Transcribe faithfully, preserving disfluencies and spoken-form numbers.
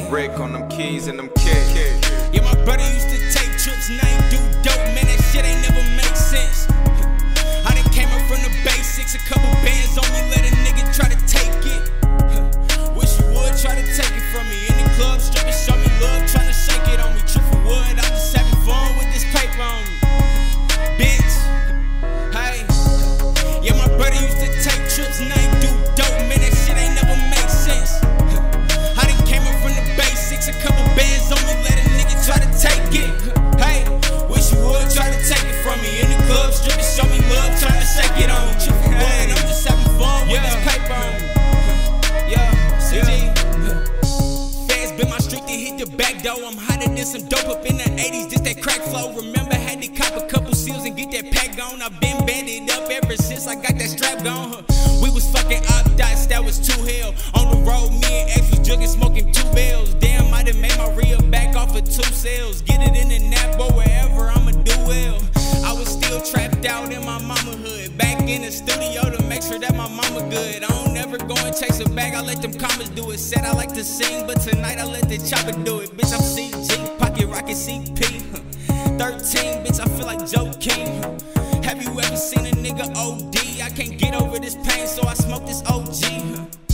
brick on them keys and them kicks. Yeah, my brother used to take trips and I ain't do dope, man, that shit ain't never make sense. I done came up from the basics, a couple bands on me, let a nigga try to take it. Wish you would try to take it from me. In the club, stripping, show me love, tryna shake it on me. Trip for wood, I'm just having fun with this paper on me. Bitch, hey. Yeah, my brother used to take trips and I ain't do dope, man, that shit ain't never make sense. I done came up from the basics, a couple bands on me, let a nigga try to take it. Hey, wish you would try to take it from me. In the club, stripping, show me love, tryna shake it on me. Trip for wood, I'm just having fun with this paper on me. Yeah, C G. Fans been my street, they hit the back door. I'm hotter than some dope up in the eighties, this that crack flow. Remember, had to cop a couple seals and get that pack on. I've been banded up ever since I got that strap on. Huh. We was fucking up dots, that was too hell. On the road, me and X was jugging, smoking two bells. Damn, I done made my real back off of two sales. Get it in the nap or wherever, I'ma do well. I was still trapped out in my mama hood, back in the studio to make sure that my mama good. I don't ever go and chase a bag, I let them commas do it. Said I like to sing, but tonight I let the chopper do it. Bitch, I'm C G, pocket rocket C P. thirteen, bitch, I feel like Joe King. Have you ever seen a nigga O D? I can't get over this pain, so I smoke this O G.